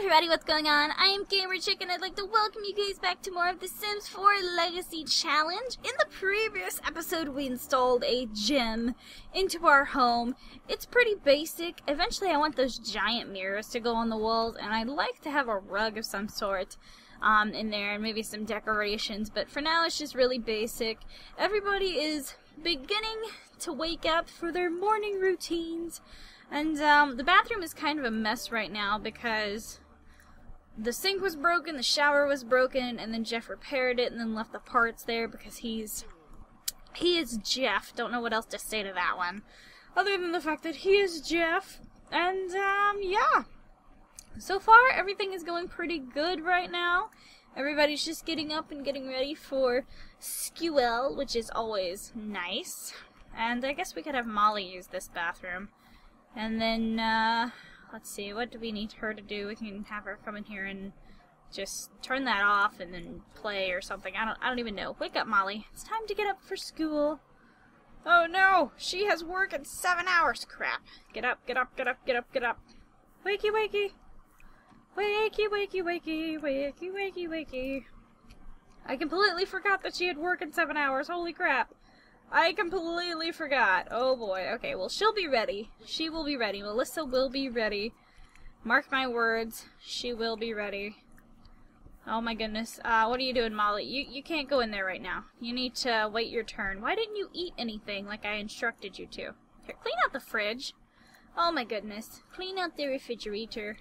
everybody, what's going on? I am Gamer Chick and I'd like to welcome you guys back to more of the Sims 4 Legacy Challenge. In the previous episode we installed a gym into our home. It's pretty basic. Eventually I want those giant mirrors to go on the walls, and I'd like to have a rug of some sort in there and maybe some decorations, but for now it's just really basic. Everybody is beginning to wake up for their morning routines. And the bathroom is kind of a mess right now because the sink was broken, the shower was broken, and then Jeff repaired it and then left the parts there because he is Jeff. Don't know what else to say to that one, other than the fact that he is Jeff. And yeah. So far everything is going pretty good right now. Everybody's just getting up and getting ready for school, which is always nice. And I guess we could have Molly use this bathroom. And then, let's see, what do we need her to do? We can have her come in here and just turn that off and then play or something. I don't even know. Wake up, Molly. It's time to get up for school. Oh no! She has work in 7 hours. Crap. Get up, get up, get up, get up, get up. Wakey, wakey. Wakey, wakey, wakey, wakey, wakey, wakey. I completely forgot that she had work in 7 hours. Holy crap. I completely forgot. Oh boy. Okay, well, she'll be ready. She will be ready. Melissa will be ready. Mark my words. She will be ready. Oh my goodness. What are you doing, Molly? You can't go in there right now. You need to wait your turn. Why didn't you eat anything like I instructed you to? Here, clean out the fridge. Oh my goodness. Clean out the refrigerator.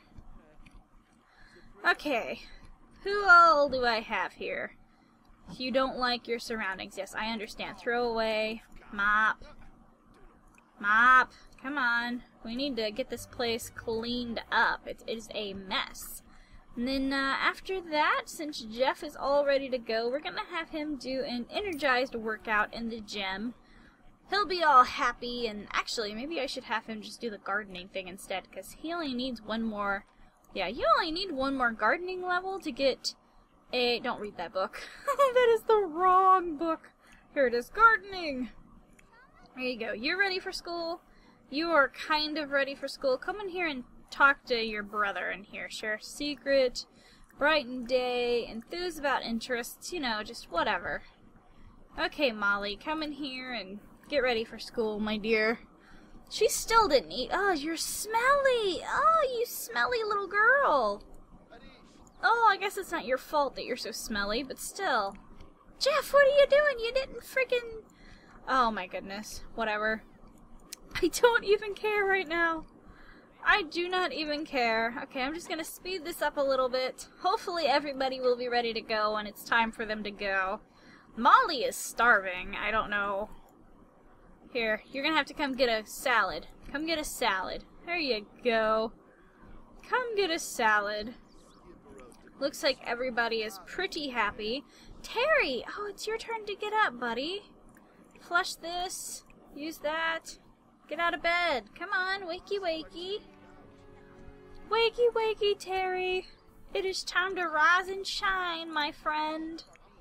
Okay. Who all do I have here? If you don't like your surroundings, yes, I understand. Throw away. Mop. Mop. Come on. We need to get this place cleaned up. It is a mess. And then after that, since Jeff is all ready to go, we're going to have him do an energized workout in the gym. He'll be all happy, and actually, maybe I should have him just do the gardening thing instead, because he only needs one more... Yeah, you only need one more gardening level to get... Don't read that book. That is the wrong book. Here it is. Gardening. There you go. You're ready for school. You are kind of ready for school. Come in here and talk to your brother in here. Share a secret. Brighten day. Enthuse about interests. You know, just whatever. Okay, Molly. Come in here and get ready for school, my dear. She still didn't eat. Oh, you're smelly. Oh, you smelly little girl. Oh, I guess it's not your fault that you're so smelly, but still. Jeff, what are you doing? You didn't freaking... Oh my goodness. Whatever. I don't even care right now. I do not even care. Okay, I'm just gonna speed this up a little bit. Hopefully everybody will be ready to go when it's time for them to go. Molly is starving. I don't know. Here, you're gonna have to come get a salad. Come get a salad. There you go. Come get a salad. Looks like everybody is pretty happy. Terry! Oh, it's your turn to get up, buddy. Flush this. Use that. Get out of bed. Come on, wakey wakey. Wakey wakey, Terry. It is time to rise and shine, my friend.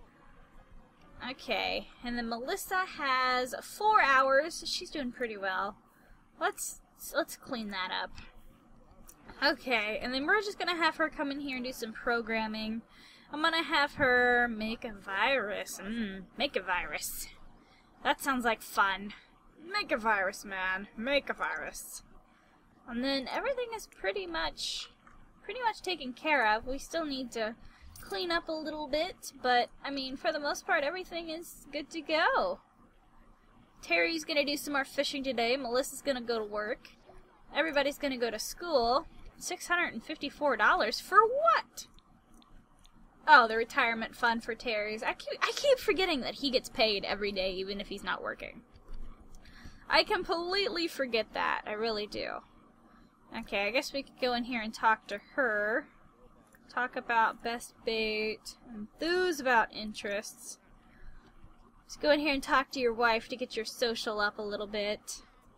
Okay, and then Melissa has 4 hours. She's doing pretty well. Let's clean that up. Okay, and then we're just gonna have her come in here and do some programming. I'm gonna have her make a virus. Make a virus. That sounds like fun. Make a virus, man. Make a virus. And then everything is pretty much taken care of. We still need to clean up a little bit, but I mean, for the most part, everything is good to go. Terry's gonna do some more fishing today. Melissa's gonna go to work. Everybody's gonna go to school. $654 for what? Oh, the retirement fund for Terry's. I keep forgetting that he gets paid every day, even if he's not working. I completely forget that. I really do. Okay, I guess we could go in here and talk to her. Talk about best bait. Enthuse about interests. Let's go in here and talk to your wife to get your social up a little bit.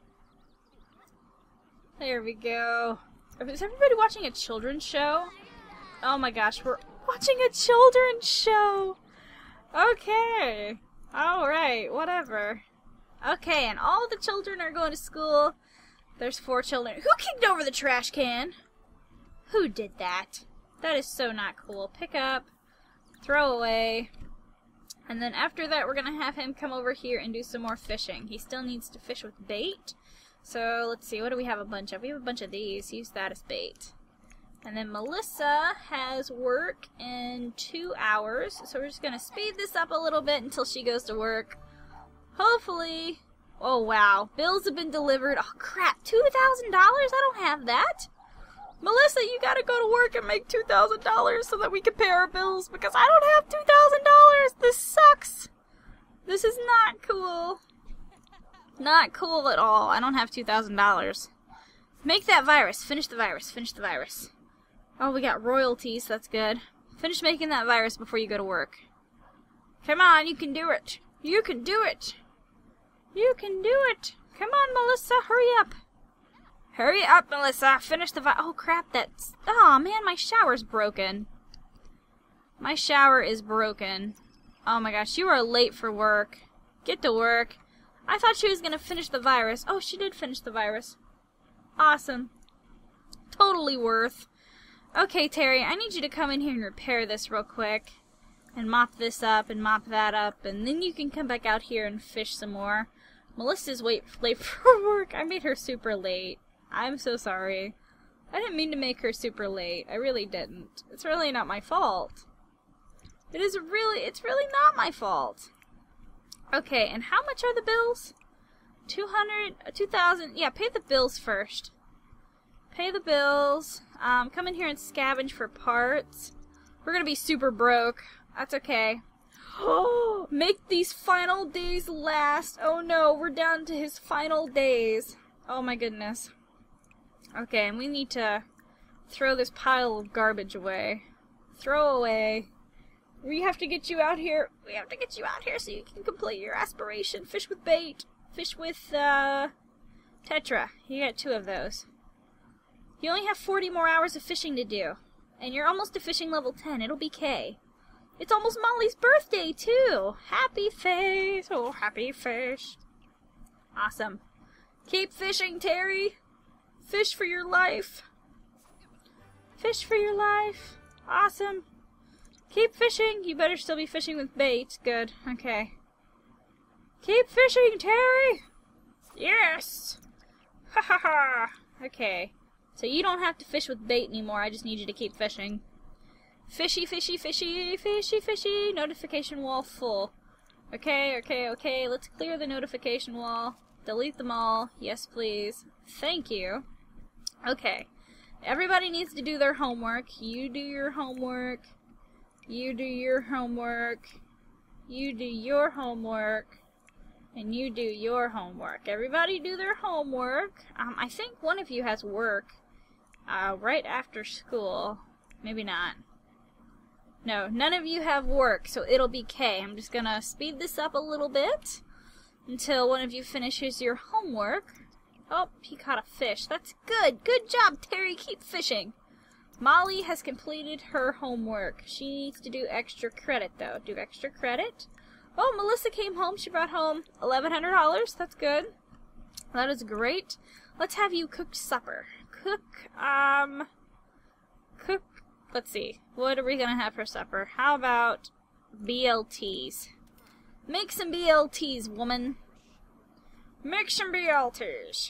There we go. Is everybody watching a children's show? Oh my gosh, we're watching a children's show! Okay. Alright, whatever. Okay, and all the children are going to school. There's 4 children. Who kicked over the trash can? Who did that? That is so not cool. Pick up, throw away, and then after that we're going to have him come over here and do some more fishing. He still needs to fish with bait. So let's see, what do we have a bunch of? We have a bunch of these. Use that as bait. And then Melissa has work in 2 hours, so we're just going to speed this up a little bit until she goes to work. Hopefully... Oh, wow. Bills have been delivered. Oh, crap. $2,000? I don't have that. Melissa, you got to go to work and make $2,000 so that we can pay our bills, because I don't have $2,000. This sucks. This is not cool. Not cool at all. I don't have $2,000. Make that virus. Finish the virus. Finish the virus. Oh, we got royalties. That's good. Finish making that virus before you go to work. Come on, you can do it. You can do it. You can do it. Come on, Melissa, hurry up. Hurry up, Melissa. Finish the oh, crap, that's... Oh, man, my shower's broken. My shower is broken. Oh, my gosh, you are late for work. Get to work. I thought she was going to finish the virus. Oh, she did finish the virus. Awesome. Totally worth. Okay, Terry, I need you to come in here and repair this real quick. And mop this up and mop that up. And then you can come back out here and fish some more. Melissa's late for work. I made her super late. I'm so sorry. I didn't mean to make her super late. I really didn't. It's really not my fault. It's really not my fault. Okay, and how much are the bills? 200, 2,000. Yeah, pay the bills first. Pay the bills. Come in here and scavenge for parts. We're gonna be super broke. That's okay. Oh, make these final days last. Oh no, we're down to his final days. Oh my goodness. Okay, and we need to throw this pile of garbage away. Throw away. We have to get you out here. We have to get you out here so you can complete your aspiration. Fish with bait. Fish with, Tetra. You got 2 of those. You only have 40 more hours of fishing to do. And you're almost to fishing level 10. It'll be K. It's almost Molly's birthday, too. Happy face. Oh, happy fish. Awesome. Keep fishing, Terry. Fish for your life. Fish for your life. Awesome. Keep fishing. You better still be fishing with bait. Good. Okay. Keep fishing, Terry. Yes. Ha ha ha. Okay. So you don't have to fish with bait anymore. I just need you to keep fishing. Fishy, fishy, fishy, fishy, fishy. Notification wall full. Okay, okay, okay. Let's clear the notification wall. Delete them all. Yes, please. Thank you. Okay. Everybody needs to do their homework. You do your homework. You do your homework. You do your homework. And you do your homework. Everybody do their homework. I think one of you has work right after school. Maybe not. No, none of you have work, so it'll be K. I'm just gonna speed this up a little bit until one of you finishes your homework. Oh, he caught a fish. That's good. Good job, Terry. Keep fishing. Molly has completed her homework. She needs to do extra credit, though. Do extra credit. Oh, Melissa came home. She brought home $1,100. That's good. That is great. Let's have you cook supper. Let's see. What are we going to have for supper? How about BLTs? Make some BLTs, woman. Make some BLTs.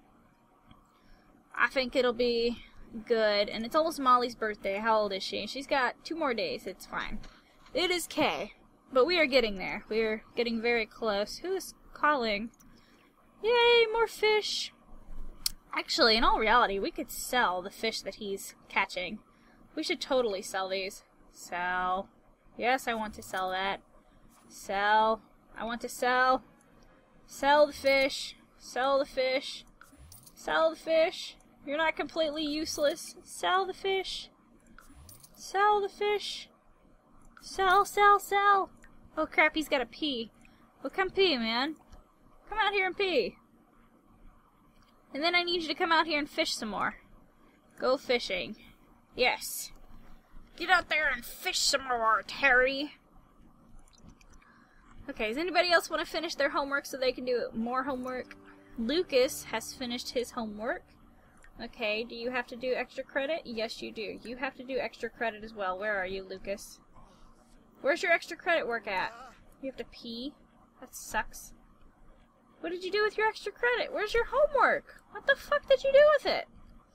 I think it'll be good. And it's almost Molly's birthday. How old is she? She's got 2 more days. It's fine. It is K. But we are getting there. We are getting very close. Who is calling? Yay, more fish. Actually, in all reality, we could sell the fish that he's catching. We should totally sell these. Sell. Yes, I want to sell that. Sell. I want to sell. Sell the fish. Sell the fish. Sell the fish. You're not completely useless. Sell the fish. Sell the fish. Sell, sell, sell. Oh crap, he's gotta pee. Well, come pee, man. Come out here and pee. And then I need you to come out here and fish some more. Go fishing. Yes. Get out there and fish some more, Terry. Okay, does anybody else want to finish their homework so they can do more homework? Lucas has finished his homework. Okay, do you have to do extra credit? Yes, you do. You have to do extra credit as well. Where are you, Lucas? Where's your extra credit work at? You have to pee? That sucks. What did you do with your extra credit? Where's your homework? What the fuck did you do with it?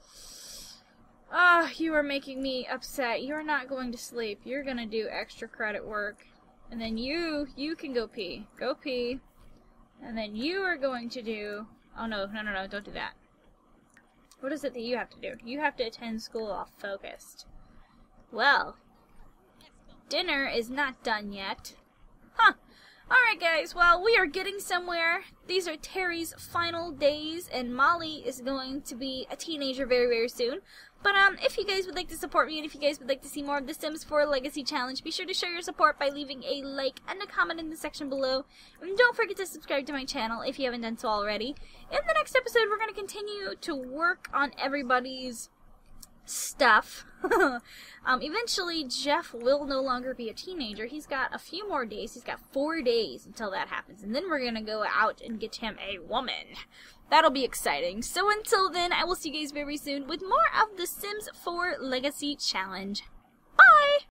Ah, you are making me upset. You're not going to sleep. You're gonna do extra credit work. And then you can go pee. Go pee. And then you are going to do... Oh, no, don't do that. What is it that you have to do? You have to attend school all focused. Well, dinner is not done yet. Huh. Alright guys, well, we are getting somewhere. These are Terry's final days, and Molly is going to be a teenager very, very soon. But if you guys would like to support me, and if you guys would like to see more of the Sims 4 Legacy Challenge, be sure to show your support by leaving a like and a comment in the section below. And don't forget to subscribe to my channel if you haven't done so already. In the next episode, we're going to continue to work on everybody's stuff. Eventually, Jeff will no longer be a teenager. He's got a few more days. He's got 4 days until that happens. And then we're going to go out and get him a woman. That'll be exciting. So until then, I will see you guys very soon with more of the Sims 4 Legacy Challenge. Bye!